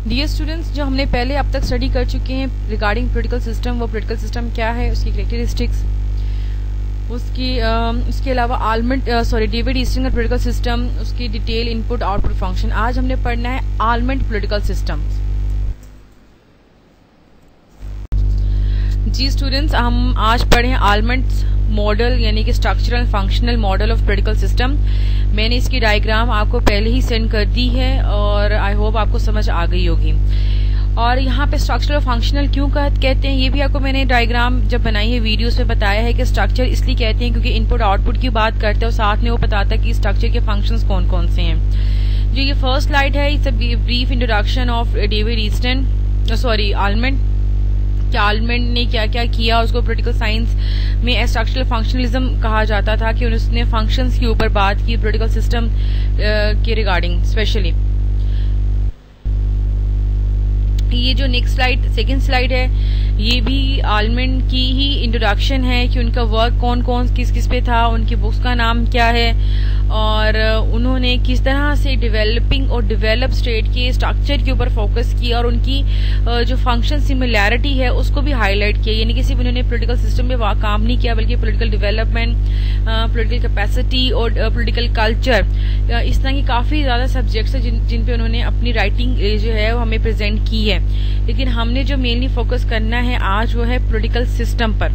Dear students, जो हमने पहले अब तक स्टडी कर चुके हैं रिगार्डिंग पॉलिटिकल सिस्टम, वो पॉलिटिकल सिस्टम क्या है, उसकी कैरेक्टरिस्टिक्स, उसके अलावा डेविड ईस्टन का पॉलिटिकल सिस्टम, उसकी डिटेल इनपुट आउटपुट फंक्शन। आज हमने पढ़ना है आलमंड पॉलिटिकल सिस्टम। जी स्टूडेंट्स, हम आज पढ़े हैं आलमंड मॉडल यानी कि structural functional model of political system. मैंने इसकी डायग्राम आपको पहले ही सेंड कर दी है और आई होप आपको समझ आ गई होगी। और यहाँ पे स्ट्रक्चरल फंक्शनल क्यों कहते हैं, ये भी आपको मैंने डायग्राम जब बनाई है वीडियोस में बताया है कि स्ट्रक्चर इसलिए कहते हैं क्योंकि इनपुट आउटपुट की बात करते हैं और साथ में वो बताता है कि स्ट्रक्चर के फंक्शंस कौन कौन से हैं। जो ये फर्स्ट स्लाइड है, it's a brief introduction of David Easton, Almond. Almond ने क्या क्या किया, उसको पॉलिटिकल साइंस में स्ट्रक्चरल फंक्शनलिज्म कहा जाता था कि उसने फंक्शंस के ऊपर बात की पॉलिटिकल सिस्टम के रिगार्डिंग स्पेशली। ये जो नेक्स्ट स्लाइड, सेकंड स्लाइड है, ये भी आलमंड की ही इंट्रोडक्शन है कि उनका वर्क कौन कौन किस किस पे था, उनकी बुक्स का नाम क्या है और उन्होंने किस तरह से डेवलपिंग और डेवलप स्टेट के स्ट्रक्चर के ऊपर फोकस किया और उनकी जो फंक्शन सिमिलैरिटी है उसको भी हाईलाइट किया। यानी कि सिर्फ उन्होंने पॉलिटिकल सिस्टम में काम नहीं किया बल्कि पॉलिटिकल डेवलपमेंट, पॉलिटिकल कैपेसिटी और पॉलिटिकल कल्चर, इस तरह की काफी ज्यादा सब्जेक्ट्स है जिन पे उन्होंने अपनी राइटिंग जो है वो हमें प्रेजेंट की है। लेकिन हमने जो मेनली फोकस करना है आज वो है पॉलिटिकल सिस्टम पर।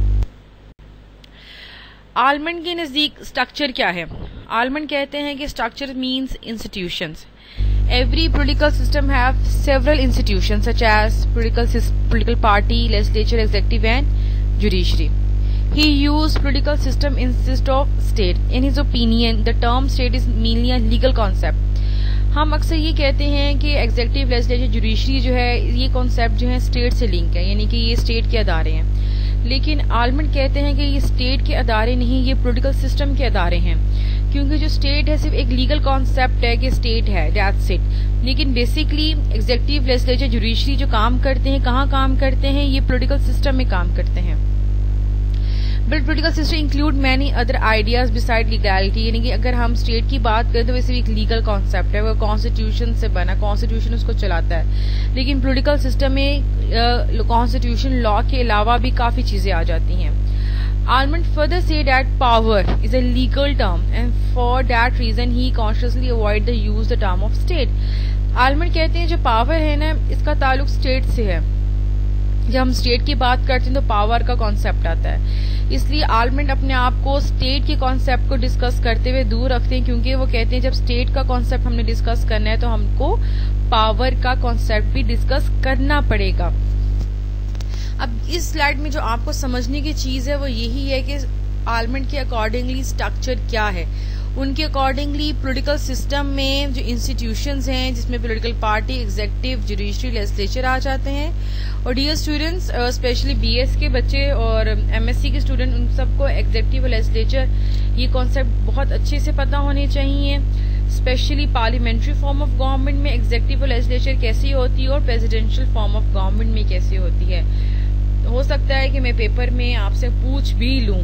आलमंड के नजदीक स्ट्रक्चर क्या है? आलमंड कहते हैं कि structure means institutions. Every political system have several institutions such as political party, legislature, executive and judiciary. He used political system instead of state. In his opinion, the term state is mainly a legal concept. हम अक्सर ये कहते हैं कि executive, legislature, judiciary जो है ये concept जो है स्टेट से लिंक है, यानी कि ये स्टेट के अदारे हैं। लेकिन आलमंड कहते हैं कि ये स्टेट के अदारे नहीं, ये पॉलिटिकल सिस्टम के अदारे हैं, क्योंकि जो स्टेट है सिर्फ एक लीगल कॉन्सेप्ट है कि स्टेट है, दैट्स इट। लेकिन बेसिकली एग्जीक्यूटिव, लेजिस्लेचर, जुडिशरी जो काम करते हैं, कहाँ काम करते हैं, ये पॉलिटिकल सिस्टम में काम करते हैं। But political system include many other ideas beside legality, यानी कि अगर हम स्टेट की बात करें तो वैसे एक लीगल कॉन्सेप्ट है, वो कॉन्स्टिट्यूशन से बना, कॉन्स्टिट्यूशन उसको चलाता है। लेकिन पॉलिटिकल सिस्टम में कॉन्स्टिट्यूशन लॉ के अलावा भी काफी चीजें आ जाती हैं। Almond further say that power is a legal term and for that reason ही consciously avoid the use the term of state. Almond कहते हैं जो पावर है ना, इसका ताल्लुक स्टेट से है। जब हम स्टेट की बात करते हैं तो पावर का कॉन्सेप्ट आता है, इसलिए आलमंड अपने आप को स्टेट के कॉन्सेप्ट को डिस्कस करते हुए दूर रखते हैं, क्योंकि वो कहते हैं जब स्टेट का कॉन्सेप्ट हमने डिस्कस करना है तो हमको पावर का कॉन्सेप्ट भी डिस्कस करना पड़ेगा। अब इस स्लाइड में जो आपको समझने की चीज है वो यही है कि आलमंड के अकॉर्डिंगली स्ट्रक्चर क्या है। उनके अकॉर्डिंगली पॉलिटिकल सिस्टम में जो इंस्टीट्यूशंस हैं जिसमें political party, executive, judiciary, legislature आ जाते हैं। और डियर स्टूडेंट्स, स्पेशली बीएस के बच्चे और एमएससी के स्टूडेंट, उन सबको एग्जीक्यूटिव और लेजिस्लेचर ये कॉन्सेप्ट बहुत अच्छे से पता होने चाहिए। Specially parliamentary form of government में एग्जीक्यूटिव और लेजिस्लेचर कैसी होती है और प्रेसिडेंशियल फॉर्म ऑफ गवर्नमेंट में कैसी होती है। हो सकता है कि मैं पेपर में आपसे पूछ भी लूं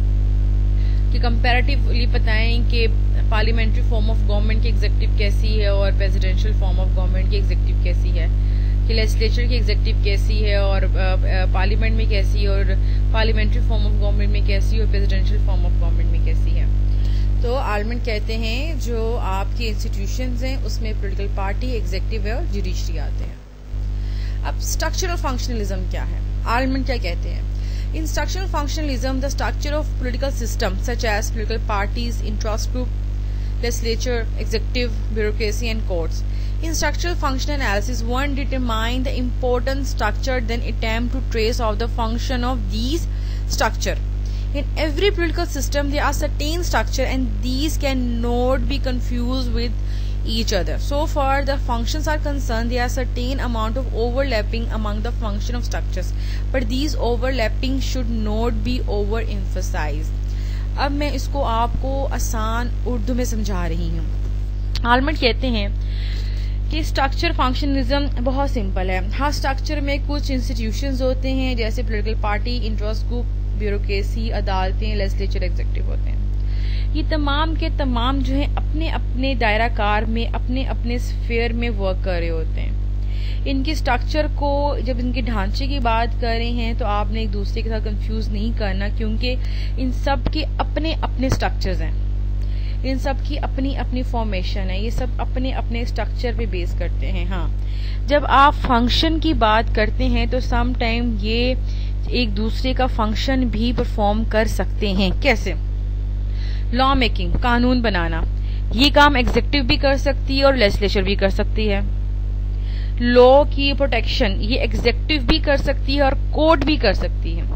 कि कंपैरेटिवली बताएं कि पार्लियामेंट्री फॉर्म ऑफ गवर्नमेंट की एग्जीक्यूटिव कैसी है और प्रेसिडेंशियल फॉर्म ऑफ गवर्नमेंट की एग्जीक्यूटिव कैसी है, कि लेजिस्लेचर की एग्जीक्यूटिव कैसी है और पार्लियामेंट में कैसी है और पार्लियामेंट्री फॉर्म ऑफ गवर्नमेंट में कैसी है और प्रेसिडेंशियल फॉर्म ऑफ गवर्नमेंट में कैसी है। तो आलमंड कहते हैं जो आपकी इंस्टीट्यूशंस हैं उसमें पॉलिटिकल पार्टी, एग्जीक्यूटिव और जुडिशरी आते हैं। अब स्ट्रक्चरल फंक्शनलिज्म क्या है? आलमंड क्या कहते हैं? In structural functionalism, the structure of political systems such as political parties, interest group, legislature, executive, bureaucracy, and courts. In structural function analysis, one determine the important structure, then attempt to trace out the function of these structure. In every political system, there are certain structure, and these cannot be confused with each other. So far the functions are concerned, there are certain amount of overlapping among the function of structures, but these overlapping should not be overemphasized. अब मैं इसको आपको आसान उर्दू में समझा रही हूँ। Almond कहते हैं कि स्ट्रक्चर फंक्शनलिज्म बहुत सिंपल है। हर स्ट्रक्चर में कुछ इंस्टीट्यूशंस होते हैं जैसे political party, interest group, bureaucracy, अदालतें, लेजिस्लेचर, एग्जीक्यूटिव होते हैं। ये तमाम के तमाम जो है अपने अपने दायरा कार में, अपने अपने स्फीयर में वर्क कर रहे होते हैं। इनके स्ट्रक्चर को, जब इनके ढांचे की बात कर रहे हैं तो आपने एक दूसरे के साथ कंफ्यूज नहीं करना, क्योंकि इन सब के अपने अपने स्ट्रक्चर्स हैं, इन सब की अपनी अपनी फॉर्मेशन है, ये सब अपने अपने स्ट्रक्चर पे बेस करते हैं। हाँ, जब आप फंक्शन की बात करते हैं तो सम टाइम ये एक दूसरे का फंक्शन भी परफॉर्म कर सकते हैं। कैसे? लॉ मेकिंग, कानून बनाना, ये काम एग्जीक्यूटिव भी कर सकती है और लेजिस्लेचर भी कर सकती है। लॉ की प्रोटेक्शन ये एग्जीक्यूटिव भी कर सकती है और कोर्ट भी कर सकती है।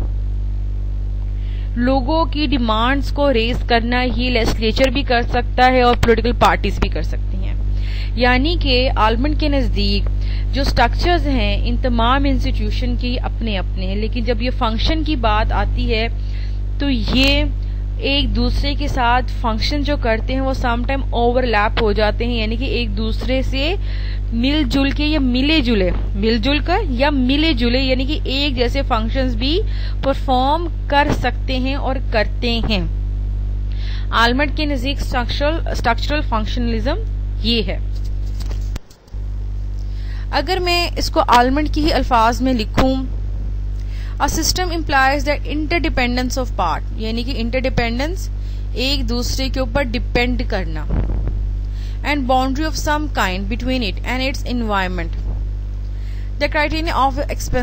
लोगों की डिमांड्स को रेज करना ये लेजिस्लेचर भी कर सकता है और पॉलिटिकल पार्टीज भी कर सकती हैं। यानी कि आलमंड के नजदीक जो स्ट्रक्चर्स हैं इन तमाम इंस्टीट्यूशन के अपने अपने हैं, लेकिन जब ये फंक्शन की बात आती है तो ये एक दूसरे के साथ फंक्शन जो करते हैं वो सम टाइम ओवरलैप हो जाते हैं, यानी कि एक दूसरे से मिलजुल के या मिलजुल कर या मिले जुले यानी कि एक जैसे फंक्शंस भी परफॉर्म कर सकते हैं और करते हैं। आलमंड के नजदीक स्ट्रक्चरल फंक्शनलिज्म ये है। अगर मैं इसको आलमंड की ही अल्फाज में लिखूं, a system implies the interdependence of part, यानी कि इंटरडिपेंडेंस एक दूसरे के ऊपर डिपेंड करना, and boundary of some kind between it and its environment. The criterion of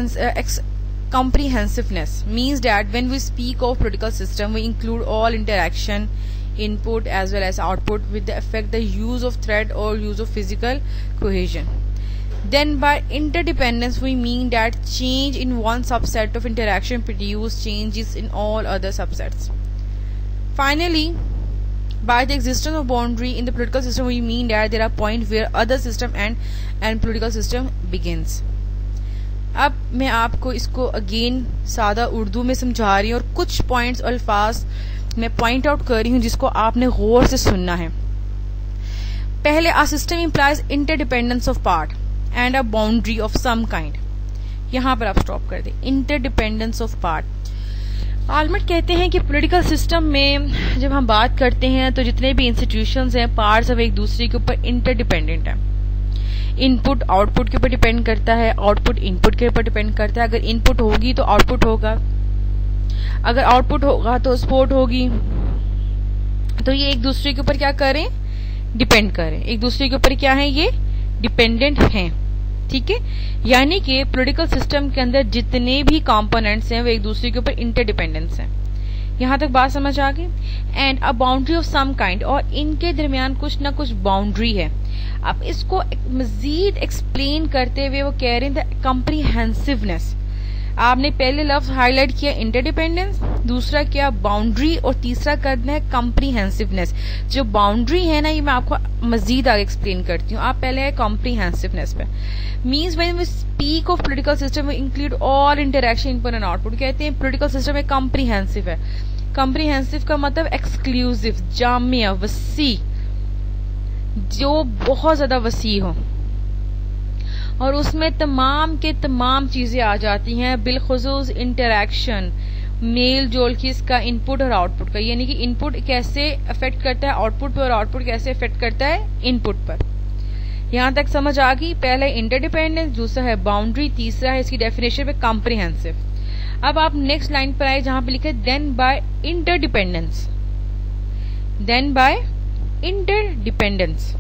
comprehensiveness means that when we speak of political system, we include all interaction, input as well as output with the effect the use of threat or use of physical cohesion. Then by interdependence we mean that change in one subset of interaction produce changes in all other subsets. Finally, by the existence of boundary in the political system we mean that there are points where other system and political system begins. अब मैं आपको इसको again सादा उर्दू में समझा रही हूँ और कुछ पॉइंट्स अल्फाज मैं पॉइंट आउट कर रही हूँ जिसको आपने गौर से सुनना है। पहले, a system implies interdependence of part and a boundary of some kind. यहां पर आप स्टॉप कर दें। इंटरडिपेंडेंस ऑफ पार्ट, आलमंड कहते हैं कि पॉलिटिकल सिस्टम में जब हम बात करते हैं तो जितने भी इंस्टीट्यूशंस हैं पार्ट्स अब एक दूसरे के ऊपर इंटरडिपेंडेंट है। इनपुट आउटपुट के ऊपर डिपेंड करता है, आउटपुट इनपुट के ऊपर डिपेंड करता है। अगर इनपुट होगी तो आउटपुट होगा, अगर आउटपुट होगा तो सपोर्ट होगी। तो ये एक दूसरे के ऊपर क्या करें? डिपेंड करें। एक दूसरे के ऊपर क्या है? ये डिपेंडेंट हैं। ठीक है, यानी कि पॉलिटिकल सिस्टम के अंदर जितने भी कंपोनेंट्स हैं वो एक दूसरे के ऊपर इंटरडिपेंडेंस हैं। यहां तक बात समझ आ गई। And a boundary of some kind, और इनके दरमियान कुछ ना कुछ बाउंड्री है। अब इसको मजीद एक्सप्लेन करते हुए वो कह रहे हैं कॉम्प्रिहेंसिवनेस। आपने पहले लफ्ज हाईलाइट किया इंटरडिपेंडेंस, दूसरा क्या? बाउंड्री, और तीसरा करना है कॉम्प्रिहेंसिवनेस। जो बाउंड्री है ना ये मैं आपको मजीद आगे एक्सप्लेन करती हूँ। आप पहले है कॉम्प्रिहेंसिवनेस पे। Means when we speak of political system we include all interaction input and output. कहते हैं पॉलिटिकल सिस्टम एक कॉम्प्रिहेंसिव है। कॉम्प्रिहेंसिव का मतलब एक्सक्लूसिव, जामिया, वसी, जो बहुत ज्यादा वसी हो और उसमें तमाम के तमाम चीजें आ जाती हैं, बिलखुसूस इंटरैक्शन, मेल जोल की इसका इनपुट और आउटपुट का, यानी कि इनपुट कैसे अफेक्ट करता है आउटपुट पर और आउटपुट कैसे अफेक्ट करता है इनपुट पर। यहां तक समझ आ गई। पहला इंटरडिपेंडेंस, दूसरा है बाउंड्री, तीसरा है इसकी डेफिनेशन पे कॉम्प्रिहेंसिव। अब आप नेक्स्ट लाइन पर आए जहां पे लिखे then by interdependence, then by interdependence.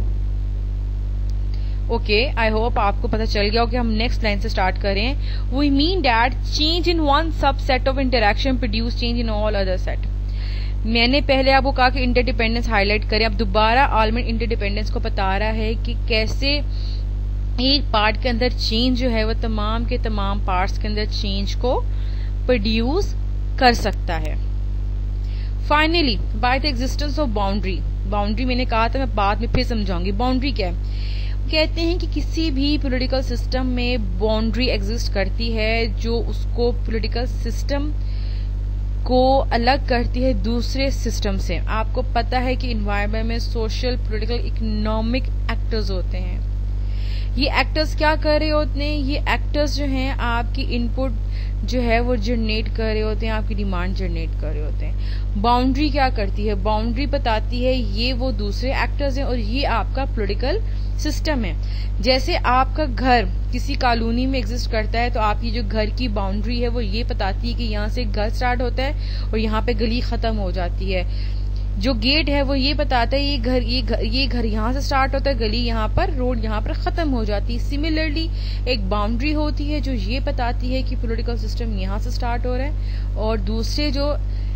Okay, I hope आपको पता चल गया हो कि हम नेक्स्ट लाइन से स्टार्ट करें। We mean that change in one subset of interaction produce change in all other set. मैंने पहले आपको कहा कि इंटरडिपेंडेंस हाईलाइट करें, अब दोबारा आलमंड इंटरडिपेंडेंस को बता रहा है कि कैसे एक पार्ट के अंदर चेंज जो है वो तमाम के तमाम पार्ट्स के अंदर चेंज को प्रोड्यूस कर सकता है। Finally, by the existence of boundary, boundary मैंने कहा था मैं बाद में फिर समझाऊंगी। बाउंड्री क्या है? कहते हैं कि किसी भी पॉलिटिकल सिस्टम में बाउंड्री एग्जिस्ट करती है जो उसको पॉलिटिकल सिस्टम को अलग करती है दूसरे सिस्टम से। आपको पता है कि एनवायरनमेंट में सोशल, पॉलिटिकल, इकोनॉमिक एक्टर्स होते हैं। ये एक्टर्स क्या कर रहे होते हैं? ये एक्टर्स जो हैं आपकी इनपुट जो है वो जनरेट कर रहे होते हैं, आपकी डिमांड जनरेट कर रहे होते हैं। बाउंड्री क्या करती है? बाउंड्री बताती है ये वो दूसरे एक्टर्स हैं और ये आपका पॉलिटिकल सिस्टम है। जैसे आपका घर किसी कॉलोनी में एग्जिस्ट करता है तो आपकी जो घर की बाउंड्री है वो ये बताती है कि यहाँ से घर स्टार्ट होता है और यहाँ पे गली खत्म हो जाती है। जो गेट है वो ये बताता है ये घर यहाँ से स्टार्ट होता है, गली यहाँ पर, रोड यहाँ पर खत्म हो जाती है। सिमिलरली एक बाउंड्री होती है जो ये बताती है कि पॉलिटिकल सिस्टम यहाँ से स्टार्ट हो रहा है और दूसरे जो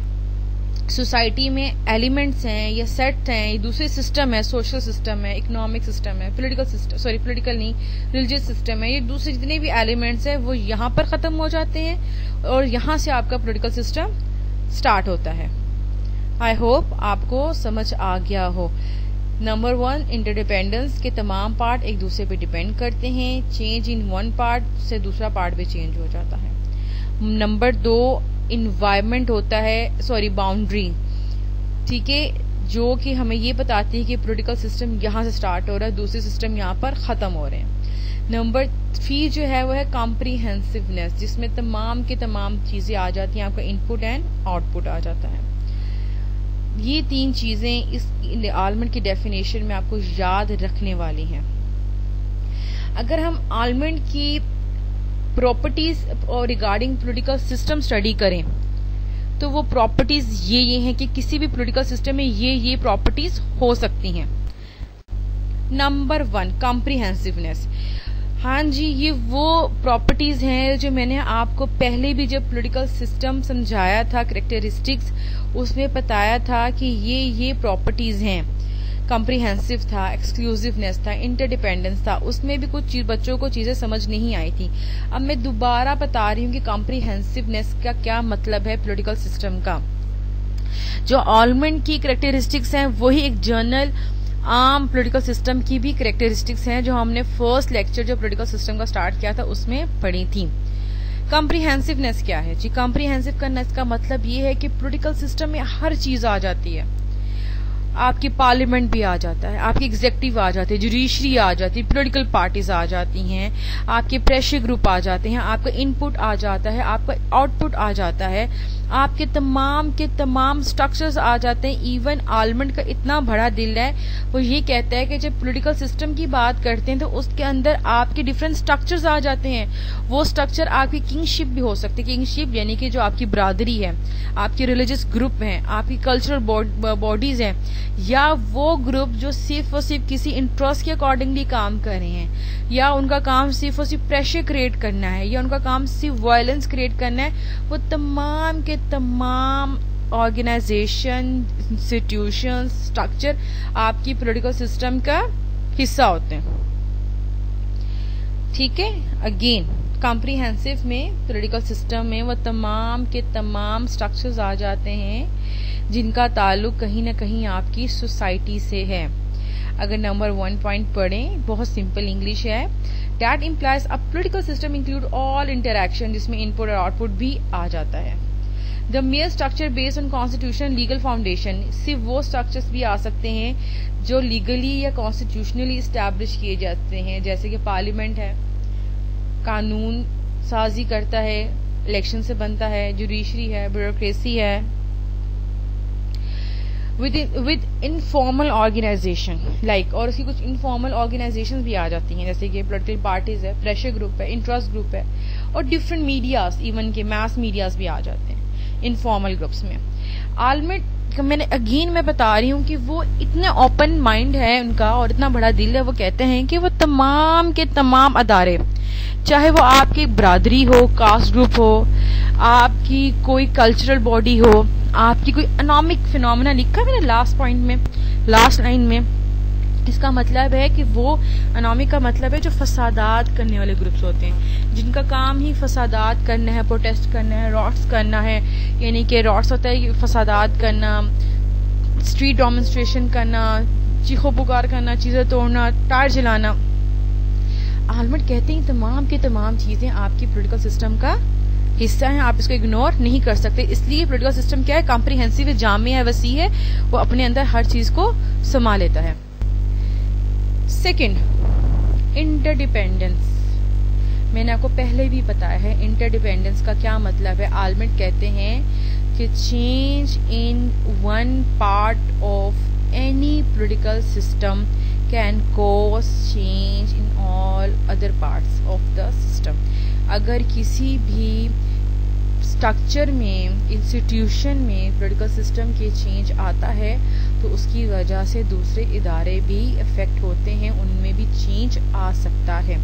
सोसाइटी में एलिमेंट्स हैं या सेट हैं, ये दूसरे सिस्टम है, सोशल सिस्टम है, इकोनॉमिक सिस्टम है, पॉलिटिकल नहीं, रिलीजियस सिस्टम है, ये दूसरे जितने भी एलिमेंट्स हैं वो यहाँ पर खत्म हो जाते हैं और यहाँ से आपका पॉलिटिकल सिस्टम स्टार्ट होता है। आई होप आपको समझ आ गया हो। नंबर 1, इंटरडिपेंडेंस के तमाम पार्ट एक दूसरे पे डिपेंड करते हैं। चेंज इन वन पार्ट से दूसरा पार्ट भी चेंज हो जाता है। नंबर 2, इन्वायरमेंट होता है, बाउंड्री, ठीक है, जो कि हमें ये बताती है कि पॉलिटिकल सिस्टम यहाँ से स्टार्ट हो रहा है, दूसरे सिस्टम यहाँ पर खत्म हो रहे हैं। नंबर 3 जो है वो है कॉम्प्रीहेंसिवनेस, जिसमें तमाम के तमाम चीजें आ जाती हैं, आपका इनपुट एंड आउटपुट आ जाता है। ये 3 चीजें इस आलमंड की डेफिनेशन में आपको याद रखने वाली हैं। अगर हम आलमंड की प्रॉपर्टीज और रिगार्डिंग पॉलिटिकल सिस्टम स्टडी करें तो वो प्रॉपर्टीज ये हैं कि किसी भी पॉलिटिकल सिस्टम में ये प्रॉपर्टीज हो सकती हैं। Number 1, comprehensiveness. हाँ जी, ये वो प्रॉपर्टीज हैं जो मैंने आपको पहले भी जब पॉलिटिकल सिस्टम समझाया था, कैरेक्टरिस्टिक्स, उसमें बताया था कि ये प्रॉपर्टीज हैं। कॉम्प्रिहेंसिव था, एक्सक्लूसिवनेस था, इंटरडिपेंडेंस था, उसमें भी कुछ बच्चों को चीजें समझ नहीं आई थी। अब मैं दोबारा बता रही हूँ कि कॉम्प्रिहेंसिवनेस का क्या मतलब है पॉलिटिकल सिस्टम का। जो आलमंड की कैरेक्टरिस्टिक्स हैं वही एक जनरल आम पॉलिटिकल सिस्टम की भी कैरेक्टरिस्टिक्स हैं जो हमने फर्स्ट लेक्चर जो पॉलिटिकल सिस्टम का स्टार्ट किया था उसमें पढ़ी थी। कॉम्प्रिहेंसिवनेस क्या है जी? कॉम्प्रिहेंसिव करने का मतलब ये है कि पॉलिटिकल सिस्टम में हर चीज आ जाती है। आपकी पार्लियामेंट भी आ जाता है, आपकी एग्जीक्यूटिव आ जाती है, जुडिशरी आ जाती है, पॉलिटिकल पार्टीज आ जाती हैं, आपके प्रेशर ग्रुप आ जाते हैं, आपका इनपुट आ जाता है, आपका आउटपुट आ जाता है, आपके तमाम स्ट्रक्चर्स आ जाते हैं। इवन आलमंड का इतना बड़ा दिल है, वो ये कहता है कि जब पॉलिटिकल सिस्टम की बात करते हैं तो उसके अंदर आपके डिफरेंट स्ट्रक्चर्स आ जाते हैं। वो स्ट्रक्चर आपकी किंगशिप भी हो सकती है, किंगशिप यानी कि जो आपकी बरादरी है, आपके रिलीजियस ग्रुप हैं, आपकी कल्चरल बॉडीज हैं, या वो ग्रुप जो सिर्फ और सिर्फ किसी इंटरेस्ट के अकॉर्डिंगली काम कर रहे हैं, या उनका काम सिर्फ और सिर्फ प्रेशर क्रिएट करना है, या उनका काम सिर्फ वायलेंस क्रिएट करना है, वो तमाम के तमाम ऑर्गेनाइजेशन, इंस्टीट्यूशन, स्ट्रक्चर आपकी पॉलिटिकल सिस्टम का हिस्सा होते हैं। ठीक है, अगेन कॉम्प्रिहेंसिव में पॉलिटिकल सिस्टम में वो तमाम के तमाम स्ट्रक्चर्स आ जाते हैं जिनका ताल्लुक कहीं ना कहीं आपकी सोसाइटी से है। अगर नंबर 1 पॉइंट पढ़ें, बहुत सिंपल इंग्लिश है, that implies a political system include all interaction, जिसमें इनपुट और आउटपुट भी आ जाता है। The mayor structure based on constitution legal foundation, सिर्फ वो स्ट्रक्चर्स भी आ सकते हैं जो लीगली या कॉन्स्टिट्यूशनली इस्टेब्लिश किए जाते हैं, जैसे कि पार्लियामेंट है, कानून साजी करता है, इलेक्शन से बनता है, जुडिशरी है, ब्यूरोक्रेसी है, विद इनफॉर्मल ऑर्गेनाइजेशन लाइक, और उसकी कुछ इनफॉर्मल ऑर्गेनाइजेशन भी आ जाती हैं, जैसे कि पॉलिटिकल पार्टीज है, प्रेशर ग्रुप है, इंटरेस्ट ग्रुप है, और डिफरेंट मीडियाज, इवन के मास मीडियाज भी आ जाते हैं इनफॉर्मल ग्रुप्स में। आलमंड मैं बता रही हूँ कि वो इतने ओपन माइंड है उनका और इतना बड़ा दिल है, वो कहते हैं कि वो तमाम के तमाम अदारे, चाहे वो आपकी बरादरी हो, कास्ट ग्रुप हो, आपकी कोई कल्चरल बॉडी हो, आपकी कोई इकोनॉमिक फिनोमेना, लिखा है मैंने लास्ट पॉइंट में, लास्ट लाइन में, इसका मतलब है कि वो इकोनॉमिक का मतलब है जो फसादात करने वाले ग्रुप्स होते हैं, जिनका काम ही फसादात करना है, प्रोटेस्ट करना है, रॉट्स करना है, यानी कि रॉट्स होता है फसादात करना, स्ट्रीट डेमोन्स्ट्रेशन करना, चीखो पुकार करना, चीजें तोड़ना, टायर जलाना। आलमंड कहते हैं तमाम की तमाम चीजें आपकी पॉलिटिकल सिस्टम का हिस्सा है, आप इसको इग्नोर नहीं कर सकते। इसलिए पॉलिटिकल सिस्टम क्या है, कॉम्प्रिहेंसिव है, जामिया है, वसी है, वो अपने अंदर हर चीज को समा लेता है। Second, interdependence. मैंने आपको पहले भी बताया है इंटरडिपेंडेंस का क्या मतलब है। आलमंड कहते हैं कि change in one part of any political system can cause change in all other parts of the system. अगर किसी भी स्ट्रक्चर में, इंस्टीट्यूशन में पॉलिटिकल सिस्टम के चेंज आता है तो उसकी वजह से दूसरे इदारे भी इफेक्ट होते हैं, उनमें भी चेंज आ सकता है।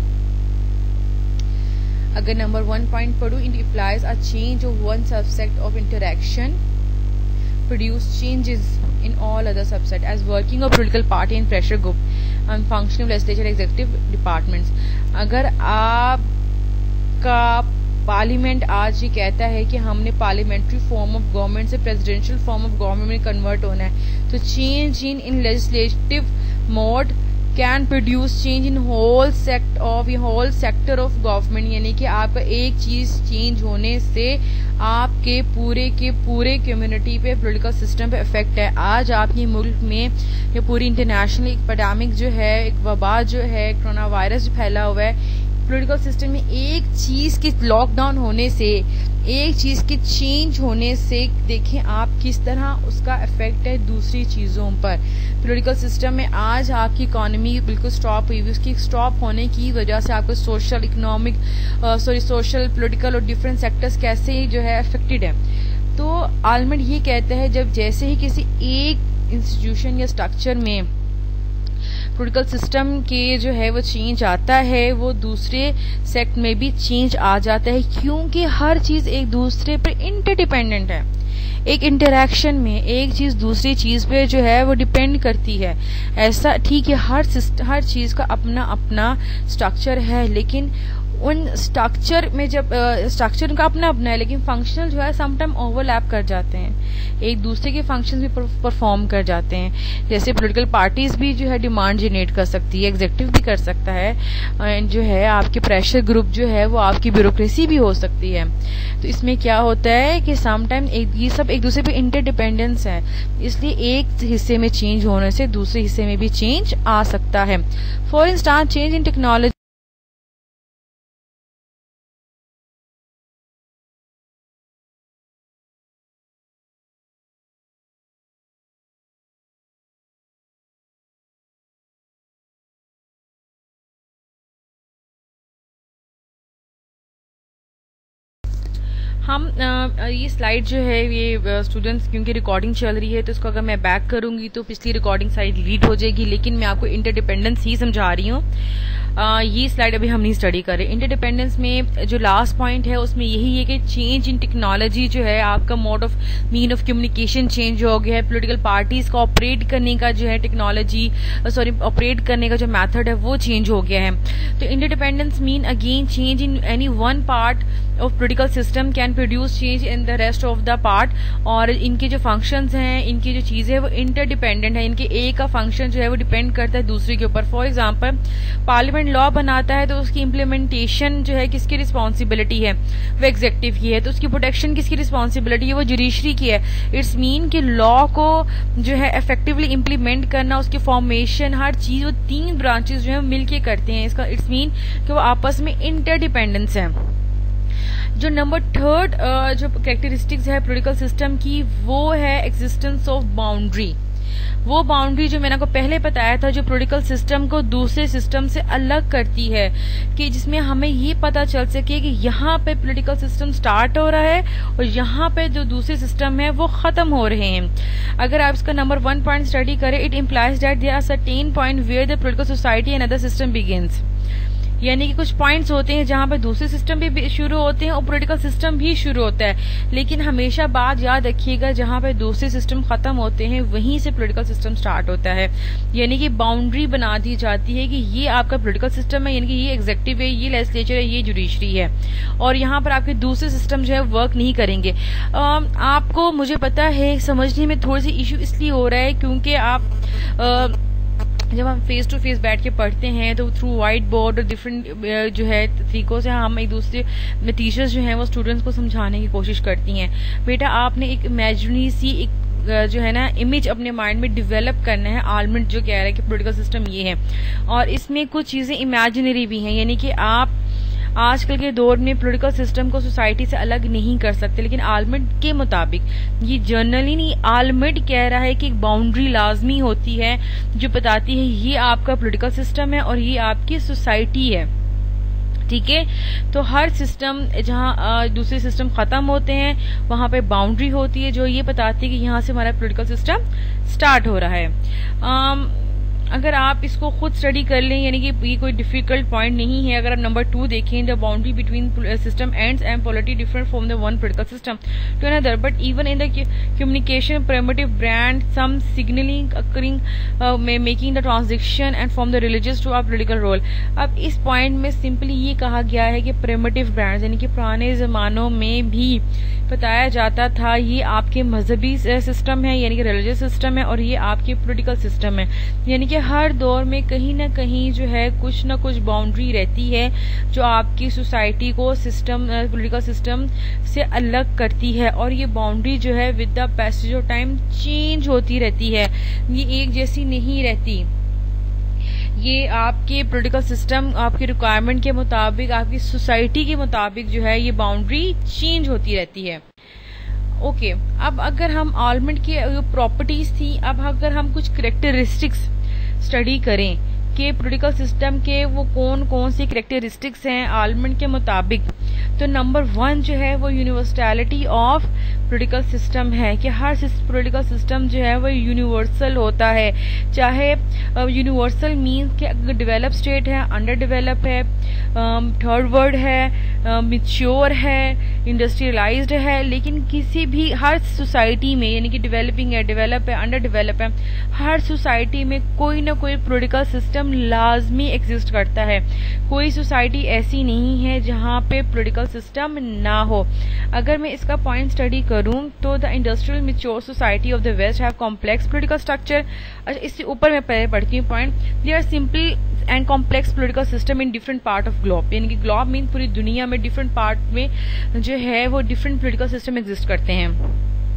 अगर नंबर 1 पॉइंट पढ़ूं, it implies a change of one subset of interaction produce changes in all other subset as working of political party and pressure group and functioning of legislature executive departments। अगर आपका parliament आज ये कहता है कि हमने parliamentary form of government से presidential form of government में कन्वर्ट होना है, तो change in legislative mode can produce change in whole sector of government. यानी कि आपका एक चीज चेंज होने से आपके पूरे के पूरे कम्युनिटी पे, पॉलिटिकल सिस्टम पे इफेक्ट है। आज आपके मुल्क में ये पूरी इंटरनेशनल एपिडेमिक जो है, एक वबा जो है, कोरोना वायरस जो फैला हुआ है, पॉलिटिकल सिस्टम में एक चीज के लॉकडाउन होने से, एक चीज के चेंज होने से देखें आप किस तरह उसका इफेक्ट है दूसरी चीजों पर। पॉलिटिकल सिस्टम में आज आपकी इकोनॉमी बिल्कुल स्टॉप हुई, उसकी स्टॉप होने की वजह से आपको सोशल, इकोनॉमिक, सोशल, पॉलिटिकल और डिफरेंट सेक्टर्स कैसे जो है अफेक्टेड है। तो आलमंड ये कहता है जब जैसे ही किसी एक इंस्टीट्यूशन या स्ट्रक्चर में पॉलिटिकल सिस्टम के जो है वो चेंज आता है, वो दूसरे सेक्ट में भी चेंज आ जाता है, क्योंकि हर चीज एक दूसरे पर इंटरडिपेंडेंट है। एक इंटरैक्शन में एक चीज दूसरी चीज पे जो है वो डिपेंड करती है। ऐसा ठीक है, हर चीज का अपना अपना स्ट्रक्चर है, लेकिन उन स्ट्रक्चर में जब स्ट्रक्चर का अपना अपना है, लेकिन फंक्शनल जो है समटाइम ओवरलैप कर जाते हैं, एक दूसरे के फंक्शंस भी परफॉर्म कर जाते हैं। जैसे पॉलिटिकल पार्टीज भी जो है डिमांड जनरेट कर सकती है, एग्जीक्यूटिव भी कर सकता है, एंड जो है आपके प्रेशर ग्रुप जो है वो आपकी ब्यूरोक्रेसी भी हो सकती है। तो इसमें क्या होता है कि समटाइम ये सब एक दूसरे पे इंटरडिपेंडेंस है, इसलिए एक हिस्से में चेंज होने से दूसरे हिस्से में भी चेंज आ सकता है। For instance change in technology हम ये स्लाइड जो है ये स्टूडेंट्स, क्योंकि रिकॉर्डिंग चल रही है तो इसको अगर मैं बैक करूंगी तो पिछली रिकॉर्डिंग साइड लीड हो जाएगी, लेकिन मैं आपको इंटरडिपेंडेंस ही समझा रही हूँ। ये स्लाइड अभी हम नहीं स्टडी कर रहे। इंटरडिपेंडेंस में जो लास्ट पॉइंट है उसमें यही है कि चेंज इन टेक्नोलॉजी जो है, आपका mode of mean of communication change हो गया है, पॉलिटिकल पार्टीज का ऑपरेट करने का जो है टेक्नोलॉजी ऑपरेट करने का जो मेथड है वो चेंज हो गया है। तो interdependence mean again change in any one part of political system can produce change in the rest of the part, और इनके जो फंक्शंस हैं, इनकी जो चीजें हैं वो इंटरडिपेंडेंट है, इनके एक का फंक्शन जो है वो डिपेंड करता है दूसरे के ऊपर। फॉर एग्जांपल पार्लियामेंट लॉ बनाता है तो उसकी इम्प्लीमेंटेशन जो है किसकी रिस्पॉन्सिबिलिटी है, वो एग्जीक्यूटिव की है। तो उसकी प्रोटेक्शन किसकी रिस्पॉन्सिबिलिटी है, वो जुडिशरी की है। इट्स मीन कि लॉ को जो है इफेक्टिवली इम्प्लीमेंट करना, उसकी फॉर्मेशन, हर चीज वो तीन ब्रांचेस जो है मिलके करते हैं। इसका इट्स मीन कि वो आपस में इंटरडिपेंडेंस है। जो नंबर थर्ड जो कैरेक्टरिस्टिक्स है पॉलिटिकल सिस्टम की, वो है एग्जिस्टेंस ऑफ बाउंड्री। वो बाउंड्री जो मैंने आपको पहले बताया था, जो पॉलिटिकल सिस्टम को दूसरे सिस्टम से अलग करती है, कि जिसमें हमें ये पता चल सके कि यहाँ पे पॉलिटिकल सिस्टम स्टार्ट हो रहा है और यहाँ पे जो दूसरे सिस्टम है वो खत्म हो रहे हैं। अगर आप इसका नंबर 1 पॉइंट स्टडी करें, it implies that there are certain point where the political society and other system begins. यानी कि कुछ पॉइंट्स होते हैं जहां पे दूसरे सिस्टम भी शुरू होते हैं और पॉलिटिकल सिस्टम भी शुरू होता है, लेकिन हमेशा बात याद रखिएगा जहां पे दूसरे सिस्टम खत्म होते हैं वहीं से पॉलिटिकल सिस्टम स्टार्ट होता है। यानी कि बाउंड्री बना दी जाती है कि ये आपका पॉलिटिकल सिस्टम है, यानी कि ये एग्जीक्यूटिव है, ये लेजिस्लेचर है, ये जुडिशरी है, और यहाँ पर आपके दूसरे सिस्टम जो है वर्क नहीं करेंगे। आपको मुझे पता है समझने में थोड़ी सी इश्यू इसलिए हो रहा है क्योंकि आप जब हम फेस टू फेस बैठ के पढ़ते हैं तो थ्रू व्हाइट बोर्ड और डिफरेंट जो है तरीकों से हम एक दूसरे में टीचर्स जो हैं वो स्टूडेंट्स को समझाने की कोशिश करती हैं। बेटा आपने एक इमेजिनरी सी एक जो है ना इमेज अपने माइंड में डेवलप करना है। आलमंड जो कह रहा है कि पॉलिटिकल सिस्टम ये है, और इसमें कुछ चीजें इमेजिनरी भी हैं, यानी कि आजकल के दौर में पॉलिटिकल सिस्टम को सोसाइटी से अलग नहीं कर सकते, लेकिन आलमंड के मुताबिक, ये जर्नली नहीं, आलमंड कह रहा है कि एक बाउंड्री लाजमी होती है जो बताती है ये आपका पॉलिटिकल सिस्टम है और ये आपकी सोसाइटी है। ठीक है, तो हर सिस्टम जहाँ दूसरे सिस्टम खत्म होते हैं वहां पे बाउंड्री होती है जो ये बताती है कि यहाँ से हमारा पॉलिटिकल सिस्टम स्टार्ट हो रहा है। अगर आप इसको खुद स्टडी कर लें, यानी कि ये कोई डिफिकल्ट पॉइंट नहीं है। अगर आप नंबर 2 देखें, the boundary between system ends and polity different from the one political system to another, but even in the communication primitive brand some signalling occurring making the transition end from the religious to a political role. अब इस point में simply ये कहा गया है कि primitive brands यानी कि पुराने जमानों में भी बताया जाता था ये आपके मजहबी सिस्टम है, यानी कि रिलीजियस सिस्टम है, और ये आपके पॉलिटिकल सिस्टम है। यानी कि हर दौर में कहीं ना कहीं जो है कुछ ना कुछ बाउंड्री रहती है जो आपकी सोसाइटी को सिस्टम पॉलिटिकल सिस्टम से अलग करती है, और ये बाउंड्री जो है with the passage of time change होती रहती है, ये एक जैसी नहीं रहती। ये आपके पॉलिटिकल सिस्टम आपकी रिक्वायरमेंट के मुताबिक, आपकी सोसाइटी के मुताबिक जो है ये बाउंड्री चेंज होती रहती है। ओके, अब अगर हम आलमंड की प्रॉपर्टीज थी, अब अगर हम कुछ कैरेक्टरिस्टिक्स स्टडी करें कि पॉलिटिकल सिस्टम के वो कौन कौन सी कैरेक्टरिस्टिक्स हैं आलमंड के मुताबिक, तो नंबर 1 जो है वो यूनिवर्सलिटी ऑफ पॉलिटिकल सिस्टम है कि हर पॉलिटिकल सिस्टम जो है वो यूनिवर्सल होता है। चाहे यूनिवर्सल मीन्स कि अगर डेवलप स्टेट है, अंडर डेवलप है, थर्ड वर्ल्ड है, मैच्योर है, इंडस्ट्रियलाइज्ड है, लेकिन किसी भी हर सोसाइटी में, यानी कि डेवलपिंग है, डेवलप है, अंडर डेवलप है, हर सोसाइटी में कोई ना कोई पॉलिटिकल सिस्टम लाजमी एग्जिस्ट करता है। कोई सोसाइटी ऐसी नहीं है जहां पे पॉलिटिकल सिस्टम ना हो। अगर मैं इसका पॉइंट स्टडी करूं तो the industrial mature society of the west have complex political structure. अच्छा, इससे ऊपर मैं पहले पढ़ती हूँ point, they are simple and complex political system in different part of globe, यानी कि ग्लोब मीन पूरी दुनिया में डिफरेंट पार्ट में जो है वो डिफरेंट पॉलिटिकल सिस्टम एग्जिस्ट करते हैं,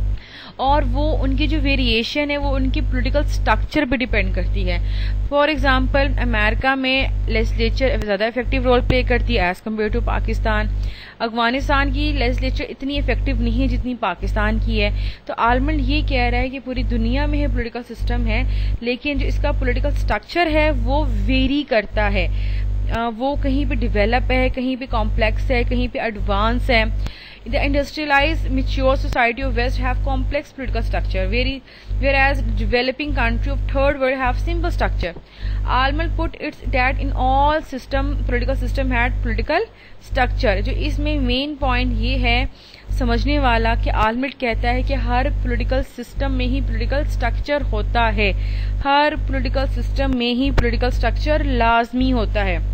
और वो उनकी जो वेरिएशन है वो उनकी पॉलिटिकल स्ट्रक्चर पे डिपेंड करती है। फॉर एग्जांपल, अमेरिका में लेजिस्लेचर ज्यादा इफेक्टिव रोल प्ले करती है as compare to Pakistan. Afghanistan की लेजिस्लेचर इतनी इफेक्टिव नहीं है जितनी पाकिस्तान की है। तो आलमंड ये कह रहा है कि पूरी दुनिया में है पॉलिटिकल सिस्टम है, लेकिन जो इसका पॉलिटिकल स्ट्रक्चर है वो वेरी करता है। वो कहीं पे डेवलप है, कहीं पे कॉम्प्लेक्स है, कहीं पे एडवांस है। The industrialized, mature society of West have complex political structure, whereas developing country of third world have simple structure. Almond put it that in all political system had political structure. जो इसमें main point ये है समझने वाला कि almond कहता है कि हर पॉलिटिकल सिस्टम में ही पॉलिटिकल स्ट्रक्चर होता है, हर पॉलिटिकल सिस्टम में ही पॉलिटिकल स्ट्रक्चर लाजमी होता है।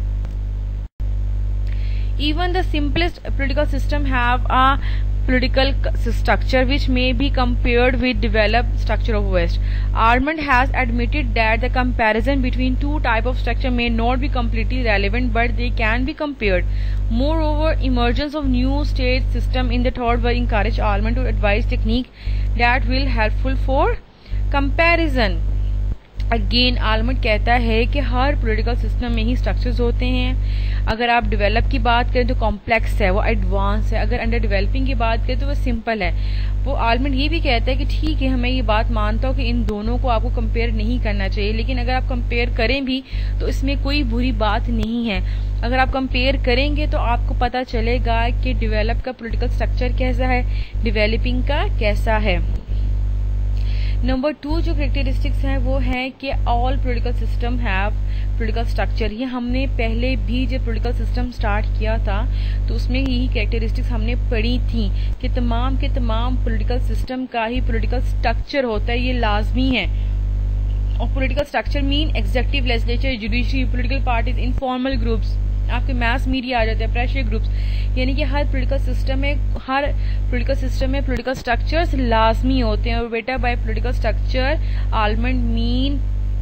Even the simplest political system have a political structure which may be compared with developed structure of West. Almond has admitted that the comparison between two types of structure may not be completely relevant, but they can be compared. Moreover, emergence of new state system in the third world encourage Almond to advise technique that will helpful for comparison. Again Almond कहता है कि हर political system में ही structures होते हैं। अगर आप develop की बात करें तो कॉम्प्लेक्स है, वो एडवांस है। अगर अंडर डेवलपिंग की बात करें तो वो सिंपल है। वो आलमंड ये भी कहता है कि ठीक है, मैं ये बात मानता हूँ कि इन दोनों को आपको कंपेयर नहीं करना चाहिए, लेकिन अगर आप कंपेयर करें भी तो इसमें कोई बुरी बात नहीं है। अगर आप कंपेयर करेंगे तो आपको पता चलेगा कि डेवलप का पॉलिटिकल स्ट्रक्चर कैसा है, डेवलपिंग का कैसा है। नंबर 2 जो कैरेक्टरिस्टिक्स हैं वो है कि all political system have political structure. ये हमने पहले भी जब पॉलिटिकल सिस्टम स्टार्ट किया था तो उसमें यही कैरेक्टरिस्टिक्स हमने पढ़ी थी कि तमाम के तमाम पॉलिटिकल सिस्टम का ही पॉलिटिकल स्ट्रक्चर होता है, ये लाजमी है। और political structure mean executive, legislature, judiciary, political parties, informal groups, आपके मास मीडिया आ जाते हैं, प्रेशर ग्रुप्स, यानी कि हर पॉलिटिकल सिस्टम में पॉलिटिकल स्ट्रक्चर्स लाजमी होते हैं। और बेटा by political structure Almond mean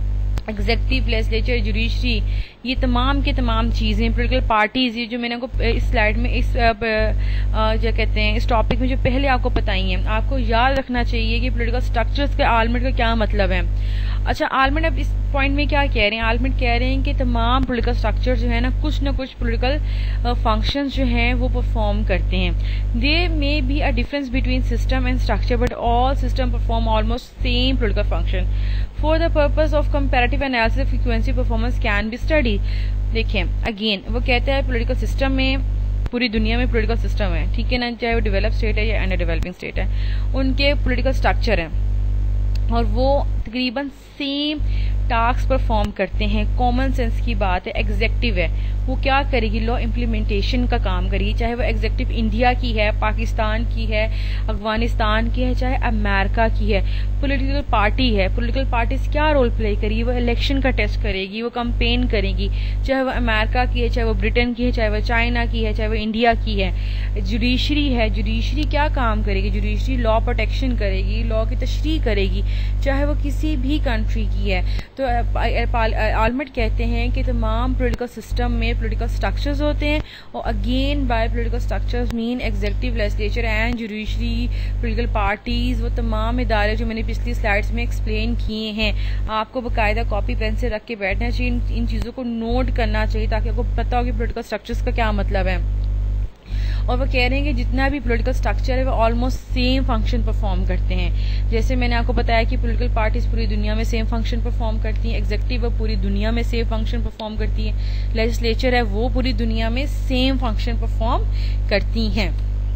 executive, legislature, judiciary, ये तमाम के तमाम चीज़ें, पॉलिटिकल पार्टीज, ये जो मैंने आपको इस स्लाइड में इस जो कहते हैं इस टॉपिक में जो पहले आपको बताई हैं, आपको याद रखना चाहिए कि पॉलिटिकल स्ट्रक्चर्स के आर्गुमेंट का क्या मतलब है। अच्छा, आर्गुमेंट अब इस पॉइंट में क्या कह रहे हैं, आर्गुमेंट कह रहे हैं कि तमाम पॉलिटिकल स्ट्रक्चर जो है ना कुछ पॉलिटिकल फंक्शंस जो हैं वो परफॉर्म करते हैं। There may be a difference between system and structure but all system perform almost same political function. For the purpose of comparative analysis frequency performance can be study. देखें again वो कहता है political system में, पूरी दुनिया में political system है, ठीक है ना, चाहे वो डेवलप स्टेट है या अंडर डेवलपिंग स्टेट है, उनके पॉलिटिकल स्ट्रक्चर है और वो तकरीबन सेम टास्क परफॉर्म करते हैं। कॉमन सेंस की बात है, एग्जेक्टिव है, वो क्या करेगी, लॉ इम्प्लीमेंटेशन का काम करेगी, चाहे वो एग्जेक्टिव इंडिया की है, पाकिस्तान की है, अफगानिस्तान की है, चाहे अमेरिका की है। पॉलिटिकल पार्टी है, पॉलिटिकल पार्टीज क्या रोल प्ले करेगी, वो इलेक्शन का टेस्ट करेगी, वो कैंपेन करेगी, चाहे वो अमेरिका की है, चाहे वो ब्रिटेन की है, चाहे वो चाइना की है, चाहे वो इंडिया की है। जुडिशरी है, जुडिशरी क्या काम करेगी, जुडिशरी लॉ प्रोटेक्शन करेगी, लॉ की तशरीह करेगी, चाहे वो किसी भी कंट्री की है। तो आर्गुमेंट कहते हैं कि तमाम पॉलिटिकल सिस्टम में पॉलिटिकल स्ट्रक्चर्स होते हैं और again by political structures mean executive, legislature and judiciary, political parties, वो तमाम इदारे जो मैंने पिछली स्लाइड्स में एक्सप्लेन किए हैं। आपको बाकायदा कॉपी पेन से रख के बैठना चाहिए, इन चीज़ों को नोट करना चाहिए ताकि आपको पता हो कि पॉलिटिकल स्ट्रक्चर्स का क्या मतलब है। और वो कह रहे हैं कि जितना भी पॉलिटिकल स्ट्रक्चर है वो ऑलमोस्ट सेम फंक्शन परफॉर्म करते हैं। जैसे मैंने आपको बताया कि पॉलिटिकल पार्टीज पूरी दुनिया में सेम फंक्शन परफॉर्म करती हैं, एग्जेक्टिव वो पूरी दुनिया में सेम फंक्शन परफॉर्म करती है, लेजिस्लेचर है वो पूरी दुनिया में सेम फंक्शन परफॉर्म करती हैं।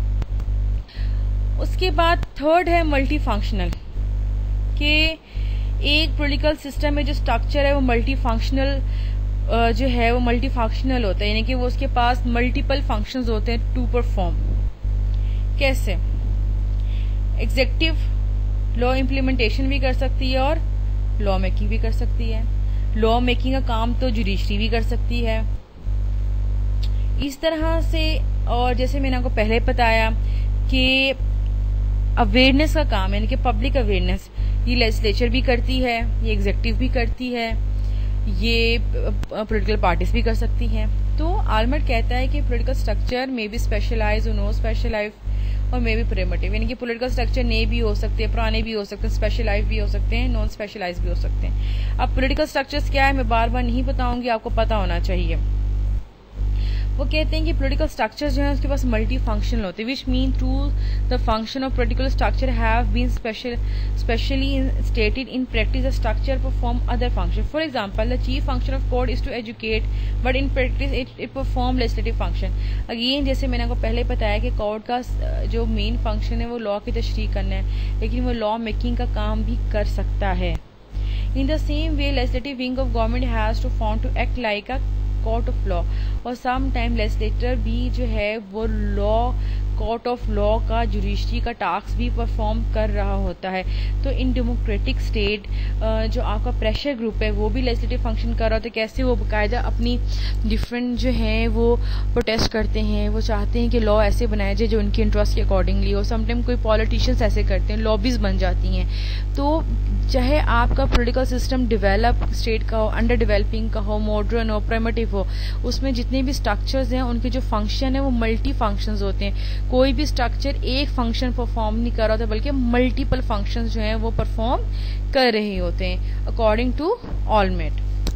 उसके बाद थर्ड है मल्टी फंक्शनल, कि एक पॉलिटिकल सिस्टम में जो स्ट्रक्चर है वो मल्टी फंक्शनल जो है वो मल्टी फंक्शनल होता है, यानी कि वो उसके पास मल्टीपल फंक्शंस होते हैं टू परफॉर्म। कैसे, एग्जेक्टिव लॉ इम्प्लीमेंटेशन भी कर सकती है और लॉ मेकिंग भी कर सकती है। लॉ मेकिंग का काम तो जुडिशरी भी कर सकती है इस तरह से। और जैसे मैंने आपको पहले बताया कि अवेयरनेस का काम यानी कि पब्लिक अवेयरनेस, ये लेजिस्लेचर भी करती है, ये एग्जेक्टिव भी करती है, ये पॉलिटिकल पार्टीज भी कर सकती हैं। तो आर्गुमेंट कहता है कि political structure may be specialise और नो स्पेशलाइज और मे बी प्रिमिटिव, यानी कि पॉलिटिकल स्ट्रक्चर नए भी हो सकते हैं, पुराने भी हो सकते हैं, स्पेशलाइज भी हो सकते हैं, नॉन स्पेशलाइज भी हो सकते हैं। अब पॉलिटिकल स्ट्रक्चर्स क्या है मैं बार बार नहीं बताऊंगी, आपको पता होना चाहिए। वो कहते हैं कि पॉलिटिकल स्ट्रक्चर्स जो है उसके पास मल्टी फंक्शनल होते हैं, which mean to the function of political structure have been specially stated in practice the structure perform other function. For example the chief function of court is to educate but in practice it perform legislative function. Again जैसे मैंने आपको पहले बताया कि court का जो main function है वो लॉ की तशरीह करना है, लेकिन वो लॉ मेकिंग का काम भी कर सकता है। In the same way legislative wing of government has to found to act like a court of law, और सम टाइम लेजिस्लेटर भी जो है वो लॉ कोर्ट ऑफ लॉ का जुडिशरी का टास्क भी परफॉर्म कर रहा होता है। तो इन डेमोक्रेटिक स्टेट जो आपका प्रेशर ग्रुप है वो भी लेजिस्लेटिव फंक्शन कर रहा होता है। कैसे वो बाकायदा अपनी डिफरेंट जो है वो प्रोटेस्ट करते हैं, वो चाहते हैं कि लॉ ऐसे बनाया जाए जो उनके इंटरेस्ट के अकॉर्डिंगली हो। समटाइम कोई पॉलिटिशियंस ऐसे करते हैं, लॉबीज बन जाती हैं। तो चाहे आपका पॉलिटिकल सिस्टम डेवलप स्टेट का हो, अंडर डेवलपिंग का हो, मॉडर्न हो, प्रिमिटिव हो, उसमें जितने भी स्ट्रक्चर्स हैं उनके जो फंक्शन है वो मल्टी फंक्शंस होते हैं। कोई भी स्ट्रक्चर एक फंक्शन परफॉर्म नहीं कर रहा होता बल्कि मल्टीपल फंक्शंस जो हैं वो परफॉर्म कर रहे होते हैं अकॉर्डिंग टू आर्गुमेंट।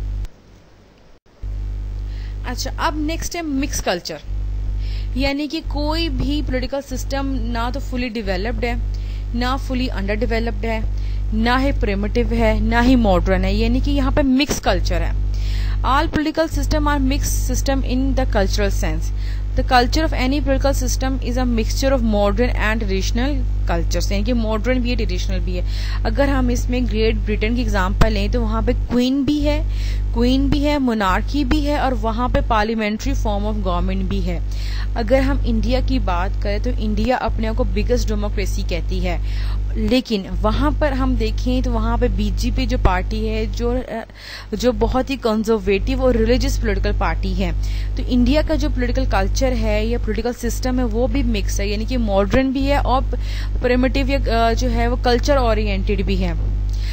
अच्छा, अब नेक्स्ट है मिक्स कल्चर, यानी कि कोई भी पॉलिटिकल सिस्टम ना तो फुली डेवलप्ड है, ना फुली अंडर डेवलप्ड है, ना ही प्रिमिटिव है, ना ही मॉडर्न है, यानी कि यहाँ पे मिक्स कल्चर है। All political system are mixed system in the cultural sense. The culture of any political system is a mixture of modern and traditional cultures, यानी कि मॉडर्न भी है, ट्रेडिशनल भी है। अगर हम इसमें ग्रेट ब्रिटेन की एग्जांपल लें तो वहाँ पे क्वीन भी है, मोनार्की भी है और वहाँ पे पार्लियामेंट्री फॉर्म ऑफ गवर्नमेंट भी है। अगर हम इंडिया की बात करें तो इंडिया अपने आप को बिगेस्ट डेमोक्रेसी कहती है, लेकिन वहाँ पर हम देखें तो वहाँ पे बीजेपी जो पार्टी है जो बहुत ही कंजर्वेटिव और रिलीजियस पॉलिटिकल पार्टी है। तो इंडिया का जो पॉलिटिकल कल्चर है या पॉलिटिकल सिस्टम है वो भी मिक्स है, यानी कि मॉडर्न भी है और प्रिमिटिव जो है वो कल्चर ओरिएंटेड भी है।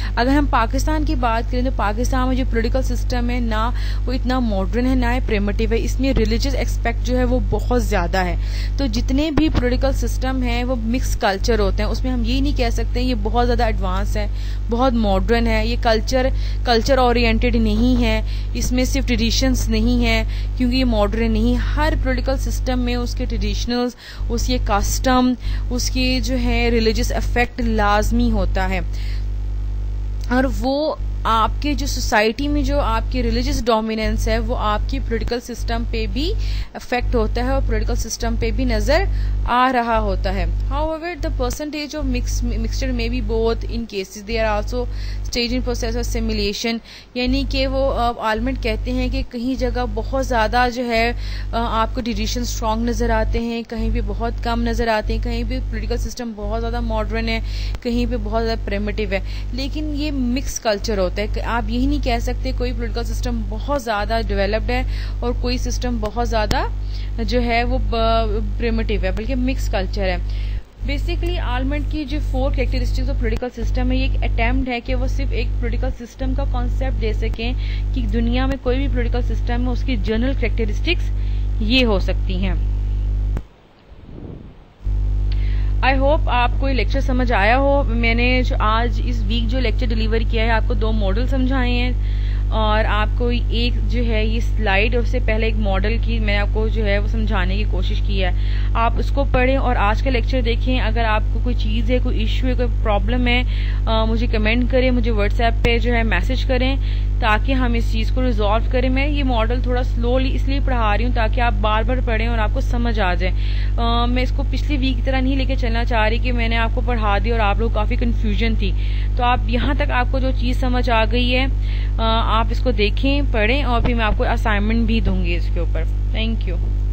अगर हम पाकिस्तान की बात करें तो पाकिस्तान में जो पॉलिटिकल सिस्टम है ना वो इतना मॉडर्न है ना ही प्रिमिटिव है, इसमें रिलीजियस एक्सपेक्ट जो है वो बहुत ज्यादा है। तो जितने भी पॉलिटिकल सिस्टम है वो मिक्स कल्चर होते हैं, उसमें हम ये नहीं कह सकते ये बहुत ज्यादा एडवांस है, बहुत मॉडर्न है, ये कल्चर ओरिएंटेड नहीं है, इसमें सिर्फ ट्रेडिशंस नहीं है क्योंकि ये मॉडर्न नहीं। हर पॉलिटिकल सिस्टम में उसके ट्रेडिशनल्स, उसके कस्टम, उसके जो है रिलीजियस इफेक्ट लाजमी होता है। और वो आपके जो सोसाइटी में जो आपकी रिलीजियस डोमिनेंस है वो आपकी पॉलिटिकल सिस्टम पे भी इफेक्ट होता है और पॉलिटिकल सिस्टम पे भी नजर आ रहा होता है। However the percentage of mixture में be both in cases they are also stage in process of simulation, यानी कि वो आलमेंट कहते हैं कि कहीं जगह बहुत ज्यादा जो है आपको ट्रेडिशन स्ट्रांग नजर आते हैं, कहीं पे बहुत कम नजर आते हैं, कहीं पे पॉलिटिकल सिस्टम बहुत ज्यादा मॉडर्न है, कहीं पे बहुत ज्यादा प्रिमिटिव है। लेकिन ये मिक्स कल्चर होता है, आप यही नहीं कह सकते कोई पॉलिटिकल सिस्टम बहुत ज्यादा डेवलप्ड है और कोई सिस्टम बहुत ज्यादा जो है वो प्रिमिटिव है, बल्कि मिक्स कल्चर है। बेसिकली आलमेंट की जो 4 कैरेक्टरिस्टिक्स ऑफ पॉलिटिकल सिस्टम है, ये एक अटेम्प्ट है कि वो सिर्फ एक पॉलिटिकल सिस्टम का कॉन्सेप्ट दे सकें कि दुनिया में कोई भी पॉलिटिकल सिस्टम है उसकी जनरल कैरेक्टरिस्टिक्स ये हो सकती हैं। आई होप आपको ये लेक्चर समझ आया हो। मैंने जो आज इस वीक जो लेक्चर डिलीवर किया है आपको 2 मॉडल समझाए हैं और आपको एक जो है ये स्लाइड उससे पहले एक मॉडल की मैं आपको जो है वो समझाने की कोशिश की है। आप उसको पढ़ें और आज का लेक्चर देखें। अगर आपको कोई चीज़ है, कोई इश्यू है, कोई प्रॉब्लम है, मुझे कमेंट करें, मुझे व्हाट्सएप पे जो है मैसेज करें ताकि हम इस चीज़ को रिजॉल्व करें। मैं ये मॉडल थोड़ा स्लोली इसलिए पढ़ा रही हूँ ताकि आप बार बार पढ़ें और आपको समझ आ जाए। मैं इसको पिछली वीक की तरह नहीं लेके चलना चाह रही कि मैंने आपको पढ़ा दी और आप लोग काफ़ी कन्फ्यूजन थी। तो आप यहाँ तक आपको जो चीज़ समझ आ गई है आप इसको देखें, पढ़ें और फिर मैं आपको असाइनमेंट भी दूंगी इसके ऊपर। Thank you.